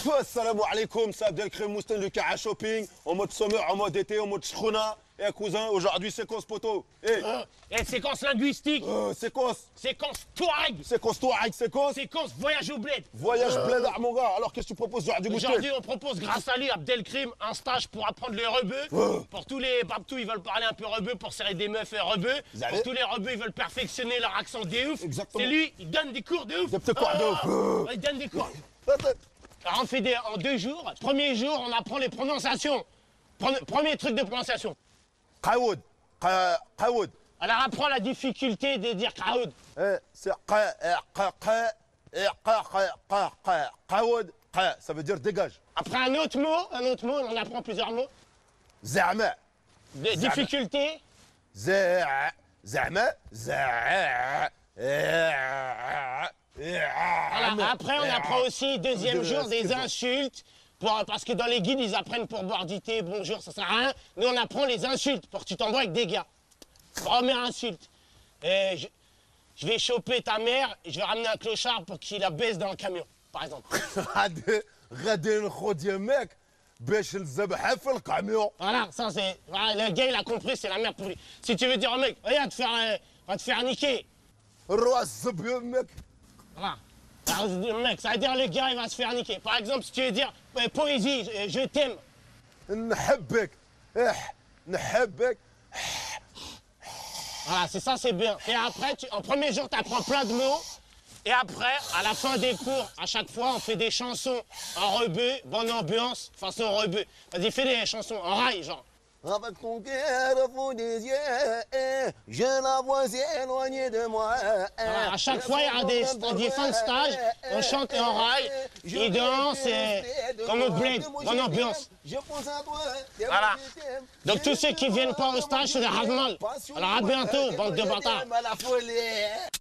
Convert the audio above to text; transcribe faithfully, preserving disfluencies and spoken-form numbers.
Salam alaikum, c'est Abdelkrim Moustin du Cara Shopping, en mode summer, en mode été, en mode shkhouna. Eh cousin, aujourd'hui séquence poteau. Eh, euh, eh, séquence linguistique. Euh, séquence. Séquence Touareg. Séquence Touareg, séquence. Séquence voyage au bled. Voyage euh... bled, mon gars. Alors qu'est-ce que tu proposes aujourd'hui, Moustin? Aujourd'hui, on propose grâce à lui, Abdelkrim, un stage pour apprendre le rebeu. Euh... Pour tous les babtous, ils veulent parler un peu rebeu, pour serrer des meufs rebeu. Pour tous les rebeux, ils veulent perfectionner leur accent de ouf. Exactement. C'est lui, il donne des cours de ouf. Des petits cours de ouf. Euh... Il donne des cours. Alors on fait des, en deux jours. Premier jour, on apprend les prononciations. Premier truc de prononciation. Qaoud. Qaoud. Alors apprends la difficulté de dire Qaoud. C'est Qaoud. Ça veut dire dégage. Après un autre mot, un autre mot, on apprend plusieurs mots. Za'ma. Difficulté. Za'ma. Za'ma. Voilà. Après, on apprend aussi, deuxième jour, des insultes. Pour, parce que dans les guides, ils apprennent pour boire du thé, bonjour, ça sert à rien. Nous, on apprend les insultes pour que tu t'envoies avec des gars. Première insulte. Et je, je vais choper ta mère et je vais ramener un clochard pour qu'il la baisse dans le camion, par exemple. Voilà, ça c'est. Voilà, le gars, il a compris, c'est la merde pour lui. Si tu veux dire au mec, regarde, te faire, euh, va te faire niquer. Voilà. Alors, mec, ça veut dire le gars, il va se faire niquer. Par exemple, si tu veux dire euh, poésie, euh, je t'aime. Voilà, c'est ça, c'est bien. Et après, tu, en premier jour, tu apprends plein de mots. Et après, à la fin des cours, à chaque fois, on fait des chansons en rebeu, bonne ambiance, façon rebeu. Vas-y, fais des chansons en rail, genre. Avec ton cœur au fond des yeux, je la vois éloignée de moi. Voilà, à chaque fois, il y a des, des fins de stage, on chante en rail, ils dansent, et, comme au bled, bonne ambiance. Voilà. Donc tous ceux qui ne viennent pas au stage, c'est des ravemals. Alors à bientôt, bande de bâtards.